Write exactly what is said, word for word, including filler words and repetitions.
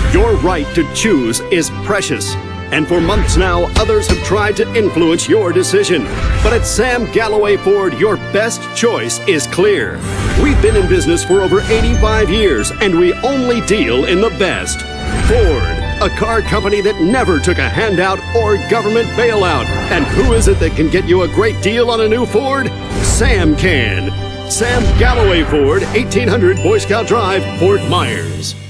Your right to choose is precious. And for months now, others have tried to influence your decision. But at Sam Galloway Ford, your best choice is clear. We've been in business for over eighty-five years, and we only deal in the best. Ford, a car company that never took a handout or government bailout. And who is it that can get you a great deal on a new Ford? Sam can. Sam Galloway Ford, eighteen hundred Boy Scout Drive, Fort Myers.